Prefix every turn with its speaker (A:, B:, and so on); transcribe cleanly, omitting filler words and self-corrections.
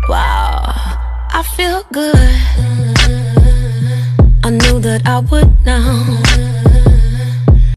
A: Wow, I feel good. I knew that I would now.